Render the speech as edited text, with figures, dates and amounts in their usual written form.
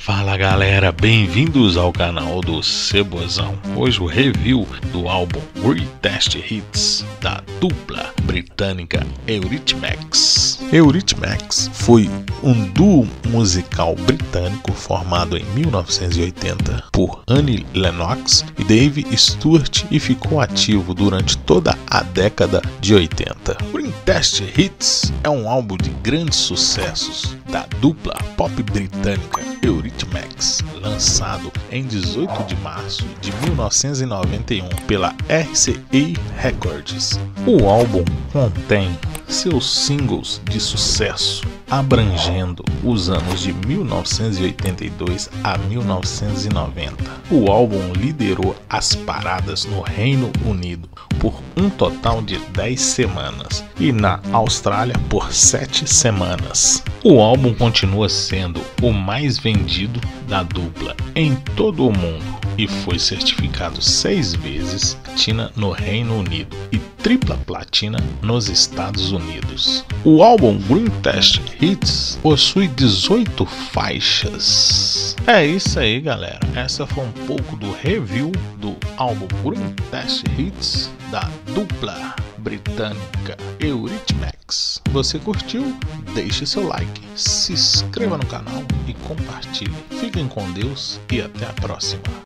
Fala galera, bem-vindos ao canal do Cebozão. Hoje o review do álbum Greatest Hits da dupla britânica Eurythmics. Eurythmics foi um duo musical britânico formado em 1980 por Annie Lennox e Dave Stewart e ficou ativo durante toda a década de 80. Greatest Hits é um álbum de grandes sucessos da dupla pop britânica Eurythmics, lançado em 18 de março de 1991 pela RCA Records. O álbum contém seus singles de sucesso, abrangendo os anos de 1982 a 1990. O álbum liderou as paradas no Reino Unido por um total de 10 semanas e na Austrália por 7 semanas. O álbum continua sendo o mais vendido da dupla em todo o mundo e foi certificado 6 vezes platina no Reino Unido e tripla platina nos Estados Unidos. O álbum Greatest Hits possui 18 faixas. É isso aí, galera. Essa foi um pouco do review do álbum Greatest Hits da dupla britânica Eurythmics. Você curtiu? Deixe seu like, se inscreva no canal e compartilhe. Fiquem com Deus e até a próxima.